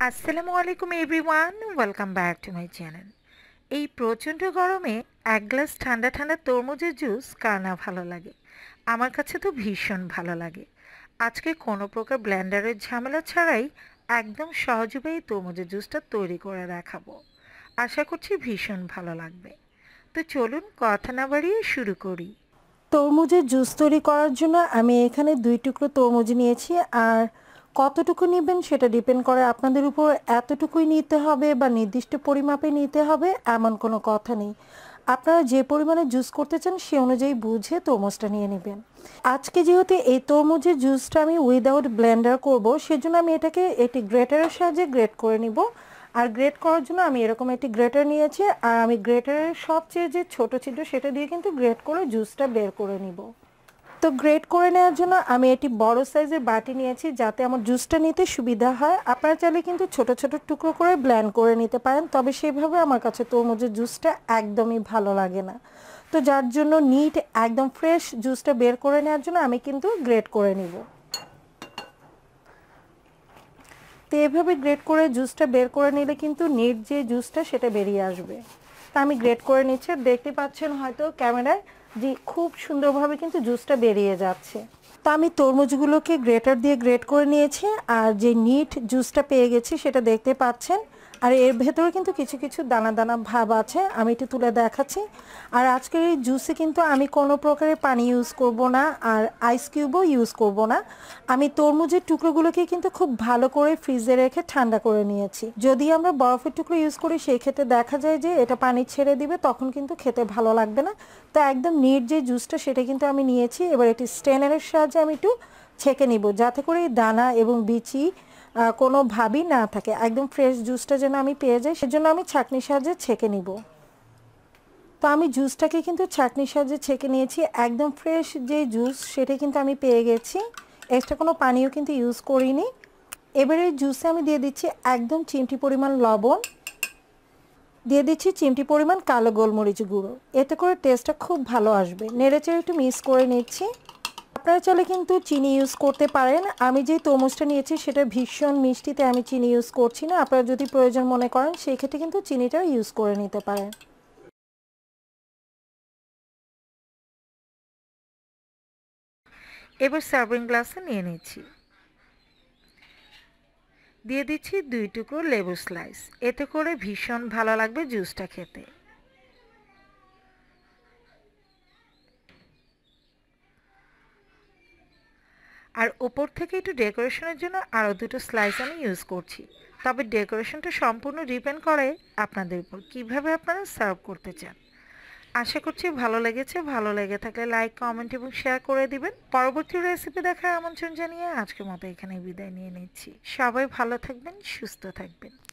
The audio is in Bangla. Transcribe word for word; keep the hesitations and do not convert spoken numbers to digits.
আসসালামু আলাইকুম everyone, welcome back to my channel. এই প্রচণ্ড গরমে এক গ্লাস ঠান্ডা ঠান্ডা তরমুজের জুস কার না ভালো লাগে। আমার কাছে তো ভীষণ ভালো লাগে। আজকে কোনো প্রকার ব্লেন্ডারের ঝামেলা ছাড়াই একদম সহজ উপায়ে তরমুজের জুসটা তৈরি করে দেখাবো। আশা করছি ভীষণ ভালো লাগবে। তো চলুন কথা না বাড়িয়ে শুরু করি। তরমুজের জুস তৈরি করার জন্য আমি এখানে দুই টুকরো তরমুজ নিয়েছি। আর কতটুকু নেবেন সেটা ডিপেন্ড করে আপনাদের উপর। এতটুকুই নিতে হবে বা নির্দিষ্ট পরিমাপে নিতে হবে এমন কোনো কথা নেই। আপনারা যে পরিমাণে জুস করতে চান সে অনুযায়ী বুঝে তরমুজটা নিয়ে নেবেন। আজকে যেহেতু এই তরমুজের জুসটা আমি উইদাউট ব্লেন্ডার করব, সেজন্য আমি এটাকে একটি গ্রেটারের সাহায্যে গ্রেট করে নিব। আর গ্রেট করার জন্য আমি এরকম একটি গ্রেটার নিয়েছি, আর আমি গ্রেটারের সবচেয়ে যে ছোট ছিদ্র সেটা দিয়ে কিন্তু গ্রেট করে জুসটা বের করে নিব। তো গ্রেট করে নেওয়ার জন্য আমি একটি বড় সাইজের বাটি নিয়েছি, যাতে আমার জুসটা নিতে সুবিধা হয়। আপনারা চাইলে কিন্তু ছোট ছোট টুকরো করে ব্লেন্ড করে নিতে পারেন, তবে সেভাবে আমার কাছে তরমুজের জুসটা একদমই ভালো লাগে না। তো যার জন্য নিট একদম ফ্রেশ জুসটা বের করে নেওয়ার জন্য আমি কিন্তু গ্রেট করে নিব। তো এভাবে গ্রেট করে জুসটা বের করে নিলে কিন্তু নিট যে জুসটা সেটা বেরিয়ে আসবে। তা আমি গ্রেট করে নিচ্ছি, দেখতে পাচ্ছেন হয়তো ক্যামেরায় যে খুব সুন্দরভাবে কিন্তু জুসটা বেরিয়ে যাচ্ছে। তা আমি তরমুজগুলোকে গ্রেটার দিয়ে গ্রেট করে নিয়েছি, আর যে নিট জুসটা পেয়ে গেছি সেটা দেখতে পাচ্ছেন। আর এর ভেতরে কিন্তু কিছু কিছু দানা দানা ভাব আছে, আমি একটু তুলে দেখাচ্ছি। আর আজকের এই জুসে কিন্তু আমি কোনো প্রকারের পানি ইউজ করব না, আর আইস কিউবও ইউজ করব না। আমি তরমুজের টুকরোগুলোকে কিন্তু খুব ভালো করে ফ্রিজে রেখে ঠান্ডা করে নিয়েছি। যদি আমরা বরফের টুকরো ইউজ করি সেই ক্ষেত্রে দেখা যায় যে এটা পানি ছেড়ে দিবে, তখন কিন্তু খেতে ভালো লাগবে না। তো একদম নিট যে জুসটা সেটা কিন্তু আমি নিয়েছি। এবার একটি স্ট্রেনারের সাহায্যে আমি একটু ছেঁকে নিব, যাতে করে এই দানা এবং বিচি কোনো ভাবই না থাকে। একদম ফ্রেশ জুসটা যেন আমি পেয়ে যাই, সেজন্য আমি ছাঁকনির সাহায্যে ছেঁকে নিব। তো আমি জুসটাকে কিন্তু ছাঁকনির সাহায্যে ছেঁকে নিয়েছি। একদম ফ্রেশ যে জুস সেটা কিন্তু আমি পেয়ে গেছি, এক্সট্রা কোনো পানিও কিন্তু ইউজ করিনি। এবারে জুসে আমি দিয়ে দিচ্ছি একদম চিমটি পরিমাণ লবণ, দিয়ে দিচ্ছি চিমটি পরিমাণ কালো গোলমরিচ গুঁড়ো। এতে করে টেস্টটা খুব ভালো আসবে। নেড়েচেড়ে একটু মিক্স করে নিচ্ছি। আপনারা চাইলে কিন্তু চিনি ইউজ করতে পারেন। আমি যে তরমুজটা নিয়েছি সেটা ভীষণ মিষ্টিতে আমি চিনি ইউজ করছি না। আপনারা যদি প্রয়োজন মনে করেন সেই ক্ষেত্রে কিন্তু চিনিটা ইউজ করে নিতে পারেন। এবার সার্ভিং গ্লাসে নিয়ে নিচ্ছি, দিয়ে দিচ্ছি দুই টুকরো লেবু স্লাইস। এতে করে ভীষণ ভালো লাগবে জুসটা খেতে। আর উপর থেকে একটু ডেকোরেশনের জন্য আরও দুটো স্লাইস আমি ইউজ করছি। তবে ডেকোরেশনটা সম্পূর্ণ ডিপেন্ড করে আপনাদের উপর, কীভাবে আপনারা সার্ভ করতে চান। আশা করছি ভালো লেগেছে। ভালো লেগে থাকলে লাইক, কমেন্ট এবং শেয়ার করে দিবেন। পরবর্তী রেসিপি দেখার আমন্ত্রণ জানিয়ে আজকের মতো এখানে বিদায় নিয়ে নিচ্ছি। সবাই ভালো থাকবেন, সুস্থ থাকবেন।